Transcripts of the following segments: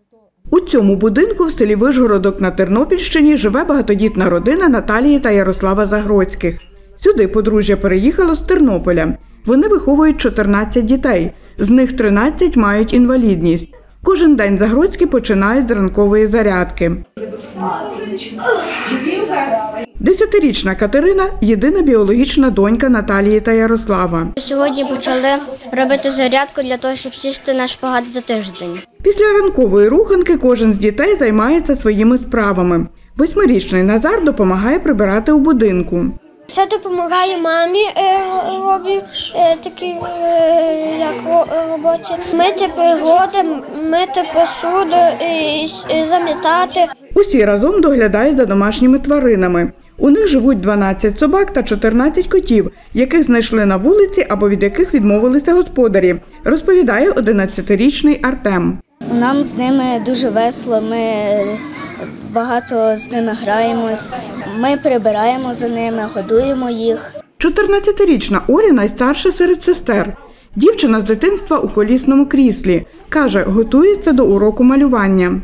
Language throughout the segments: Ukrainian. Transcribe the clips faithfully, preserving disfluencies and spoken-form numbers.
У цьому будинку в селі Вишгородок на Тернопільщині живе багатодітна родина Наталії та Ярослава Загродських. Сюди подружжя переїхало з Тернополя. Вони виховують чотирнадцять дітей, з них тринадцять мають інвалідність. Кожен день Загродські починають з ранкової зарядки. Десятирічна Катерина – єдина біологічна донька Наталії та Ярослава. Сьогодні почали робити зарядку для того, щоб сісти на шпагат за тиждень. Після ранкової руханки кожен з дітей займається своїми справами. Восьмирічний Назар допомагає прибирати у будинку. Це допомагає мамі робити такі як роботи. Мити пригоди, мити посуду, замітати. Усі разом доглядають за домашніми тваринами. У них живуть дванадцять собак та чотирнадцять котів, яких знайшли на вулиці або від яких відмовилися господарі, розповідає одинадцятирічний Артем. Нам з ними дуже весело, ми багато з ними граємось, ми прибираємо за ними, годуємо їх. чотирнадцятирічна Оля найстарша серед сестер. Дівчина з дитинства у колісному кріслі. Каже, готується до уроку малювання.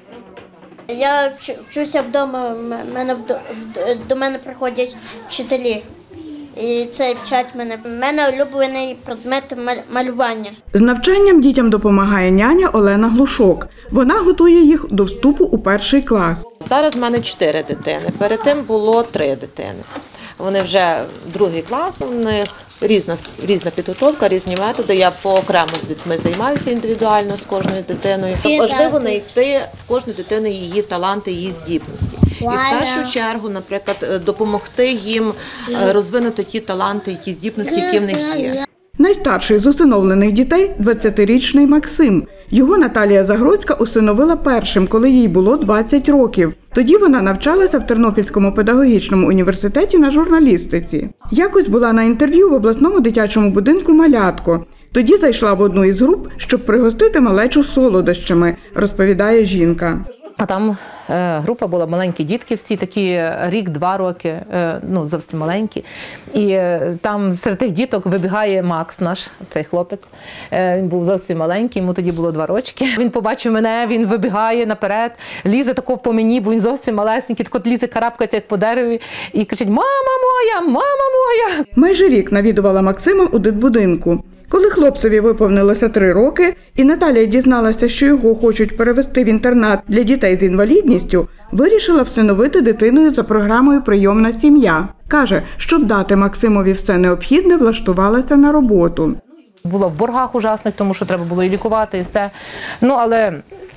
Я вчуся вдома, мене, до мене приходять вчителі. І це вчать мене. У мене улюблений предмет малювання. З навчанням дітям допомагає няня Олена Глушок. Вона готує їх до вступу у перший клас. Зараз в мене чотири дитини, перед тим було три дитини. Вони вже другий клас, у них різна, різна підготовка, різні методи. Я поокремо з дітьми займаюся індивідуально з кожною дитиною. Важливо знайти в кожної дитини її таланти, її здібності. І в першу чергу, наприклад, допомогти їм розвинути ті таланти, ті здібності, які в них є. Найстарший з усиновлених дітей – двадцятирічний Максим. Його Наталія Загродська усиновила першим, коли їй було двадцять років. Тоді вона навчалася в Тернопільському педагогічному університеті на журналістиці. Якось була на інтерв'ю в обласному дитячому будинку «Малятко». Тоді зайшла в одну із груп, щоб пригостити малечу солодощами, розповідає жінка. А там е, група була маленькі дітки, всі такі рік-два роки, е, ну зовсім маленькі. І е, там серед тих діток вибігає Макс, наш цей хлопець. Е, він був зовсім маленький, йому тоді було два рочки. Він побачив мене, він вибігає наперед, лізе тако по мені, бо він зовсім малесенький, тако лізе, карабкається як по дереві і кричить: «Мама моя, мама моя!» Майже рік навідувала Максима у дитбудинку. Коли хлопцеві виповнилося три роки, і Наталія дізналася, що його хочуть перевести в інтернат для дітей з інвалідністю, вирішила всиновити дитиною за програмою «Прийомна сім'я». Каже, щоб дати Максимові все необхідне, влаштувалася на роботу. Була в боргах ужасних, тому що треба було і лікувати, і все. Ну, але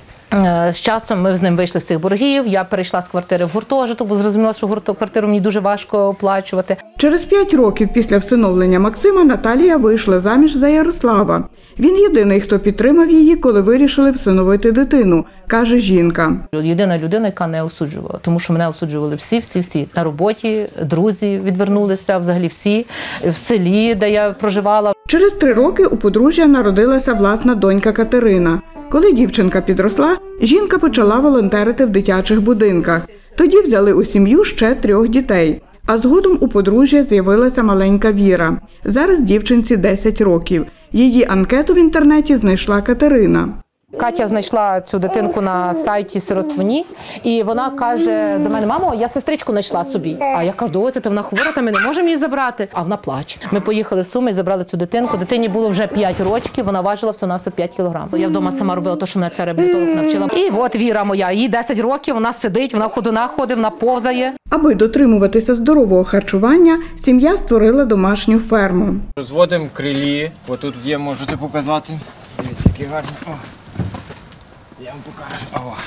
з часом ми з ним вийшли з цих боргів, я перейшла з квартири в гуртожиток, бо зрозуміла, що квартиру мені дуже важко оплачувати. Через п'ять років після всиновлення Максима Наталія вийшла заміж за Ярослава. Він єдиний, хто підтримав її, коли вирішили всиновити дитину, каже жінка. Єдина людина, яка не осуджувала, тому що мене осуджували всі, всі, всі. На роботі, друзі відвернулися, взагалі всі, в селі, де я проживала. Через три роки у подружжя народилася власна донька Катерина. Коли дівчинка підросла, жінка почала волонтерити в дитячих будинках. Тоді взяли у сім'ю ще трьох дітей. А згодом у подружжя з'явилася маленька Віра. Зараз дівчинці десять років. Її анкету в інтернеті знайшла Катерина. Катя знайшла цю дитинку на сайті «Сиротствоні», і вона каже до мене: «Мамо, я сестричку знайшла собі». А я кажу: «Доця, вона хвора, та ми не можемо її забрати». А вона плаче. Ми поїхали з Суми і забрали цю дитинку. Дитині було вже п'ять років, вона важила всього на п'ять кілограм. Я вдома сама робила те, що мене ця реабілітолог навчила. І от Віра моя, їй десять років, вона сидить, вона в ходунах ходить, вона повзає. Аби дотримуватися здорового харчування, сім'я створила домашню ферму. Розводимо крилі, отут є, можете показати. Дивіться, які гарні. О. Я вам покажу. О.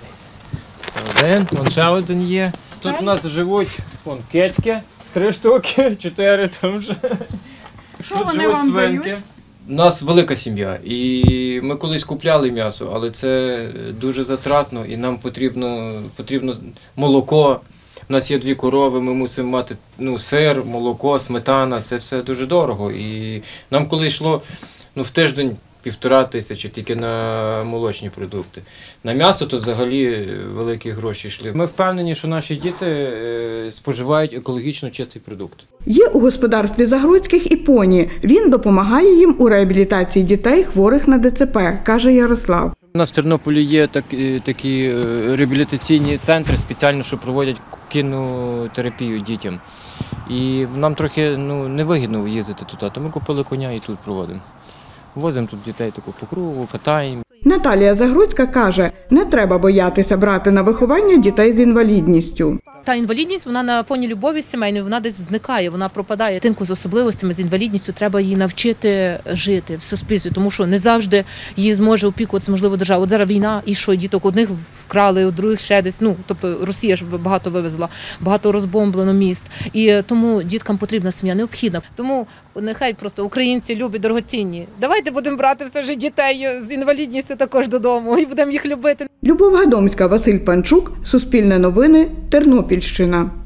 Це один, вон ще один є. Тут у нас живуть вон, кецьки, три штуки, чотири там вже. Що тут вони живуть вам свинки. дають? У нас велика сім'я, і ми колись купляли м'ясо, але це дуже затратно, і нам потрібно, потрібно молоко. У нас є дві корови, ми мусимо мати ну, сир, молоко, сметана, це все дуже дорого. І нам коли йшло ну, в тиждень півтора тисячі тільки на молочні продукти. На м'ясо тут взагалі великі гроші йшли. Ми впевнені, що наші діти споживають екологічно чистий продукт. Є у господарстві Загродських і поні. Він допомагає їм у реабілітації дітей, хворих на ДЦП, каже Ярослав. У нас в Тернополі є так, такі е, реабілітаційні центри, спеціально, що проводять кінотерапію дітям. І нам трохи ну, невигідно їздити туди, то ми купили коня і тут проводимо. Возимо тут дітей таку по кругу, катаємо. Наталія Загрудська каже, не треба боятися брати на виховання дітей з інвалідністю. Та інвалідність, вона на фоні любові сімейної, вона десь зникає, вона пропадає. Дитинку з особливостями, з інвалідністю треба її навчити жити в суспільстві, тому що не завжди її зможе опікуватися, можливо, держава. От зараз війна, і що, діток одних вкрали, у других ще десь, ну, тобто Росія ж багато вивезла, багато розбомблено міст. І тому діткам потрібна сім'я, необхідна. Тому нехай просто українці любі, дорогоцінні. Давайте будемо брати все ж дітей з інвалідністю також додому і будемо їх любити. Любов Гадомська, Василь Панчук, Суспільне новини, Тернопільщина.